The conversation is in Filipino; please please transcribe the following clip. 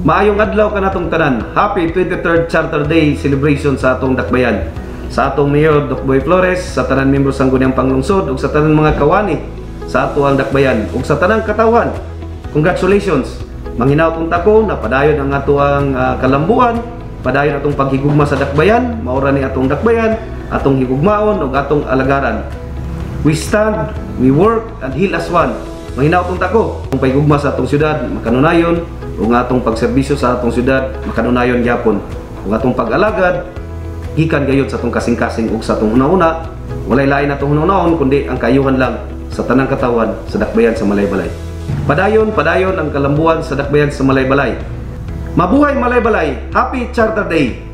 Maayong adlaw kanatong tanan. Happy 23rd Charter Day celebration sa atong dakbayan. Sa atong Mayor Doc Boy Flores, sa tanan miyembro sang Guniang Panglungsod ug sa tanan mga kawani sa ato ang dakbayan ug sa tanang katawan. Congratulations. Manginaw tong tako na padayon ang ato ang kalambuan, padayon atong paghigugma sa dakbayan, maura ni atong dakbayan, atong higugmaon ug atong alagaran. We stand, we work and heal as one. Manginaw tong tako, kung paghigugma sa atong syudad makanunayon ug atong pagserbisyo sa atong syudad makanunayon gyapon. Ug atong pag-alagad gikan gayud sa atong kasing-kasing ug sa atong una-una, walay lain atong una-unaon kundi ang kaayuhan lang sa tanang katawan sa dakbayan sa Malaybalay. Padayon ang kalambuan sa dakbayan sa Malaybalay. Mabuhay Malaybalay! Happy Charter Day!